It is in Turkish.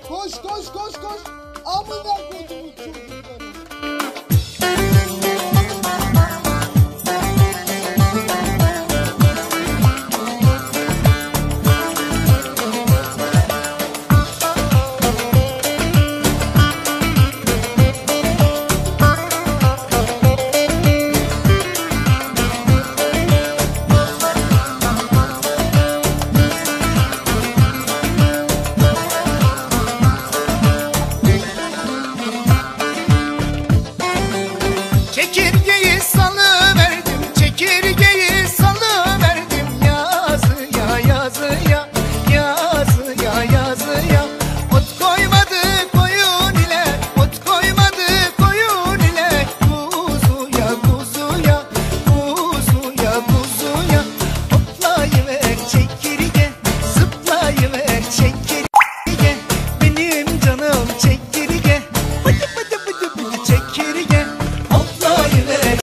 Koş koş koş koş. Amına kodumun çocukları. Çekirgeyi salıverdim, çekirgeyi salıverdim yazıya yazıya, yazıya yazıya. Ot koymadı koyun ile, ot koymadı koyun ile, kuzuya kuzuya, kuzuya kuzuya. Hoplayıver çekirge, zıplayıver çekirge, benim canım çekirge.